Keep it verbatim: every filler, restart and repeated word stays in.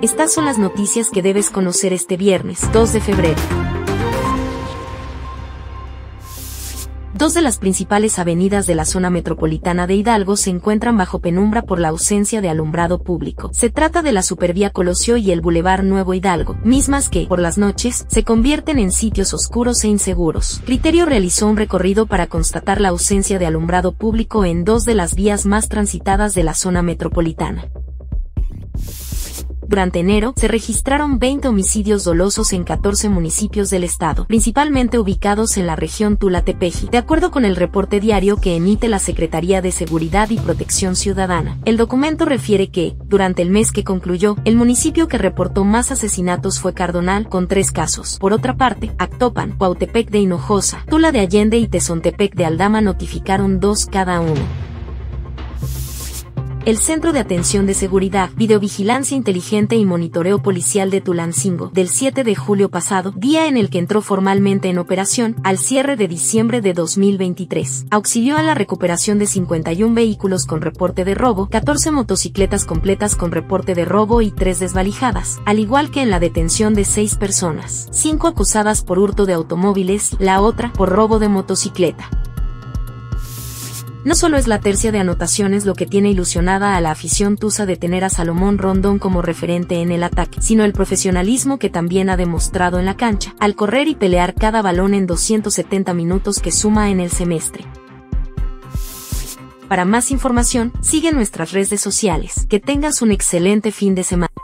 Estas son las noticias que debes conocer este viernes, dos de febrero. Dos de las principales avenidas de la zona metropolitana de Hidalgo se encuentran bajo penumbra por la ausencia de alumbrado público. Se trata de la Supervía Colosio y el Boulevard Nuevo Hidalgo, mismas que, por las noches, se convierten en sitios oscuros e inseguros. Criterio realizó un recorrido para constatar la ausencia de alumbrado público en dos de las vías más transitadas de la zona metropolitana. Durante enero, se registraron veinte homicidios dolosos en catorce municipios del estado, principalmente ubicados en la región Tula-Tepeji, de acuerdo con el reporte diario que emite la Secretaría de Seguridad y Protección Ciudadana. El documento refiere que, durante el mes que concluyó, el municipio que reportó más asesinatos fue Cardonal, con tres casos. Por otra parte, Actopan, Cuautepec de Hinojosa, Tula de Allende y Tezontepec de Aldama notificaron dos cada uno. El Centro de Atención de Seguridad, Videovigilancia Inteligente y Monitoreo Policial de Tulancingo, del siete de julio pasado, día en el que entró formalmente en operación, al cierre de diciembre de dos mil veintitrés, auxilió a la recuperación de cincuenta y un vehículos con reporte de robo, catorce motocicletas completas con reporte de robo y tres desvalijadas, al igual que en la detención de seis personas, cinco acusadas por hurto de automóviles, la otra por robo de motocicleta. No solo es la tercia de anotaciones lo que tiene ilusionada a la afición tusa de tener a Salomón Rondón como referente en el ataque, sino el profesionalismo que también ha demostrado en la cancha, al correr y pelear cada balón en doscientos setenta minutos que suma en el semestre. Para más información, sigue nuestras redes sociales. Que tengas un excelente fin de semana.